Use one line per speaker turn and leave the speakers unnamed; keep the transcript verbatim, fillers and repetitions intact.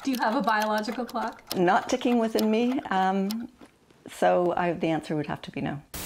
Do you have a biological clock?
Not ticking within me, um, so I, the answer would have to be no.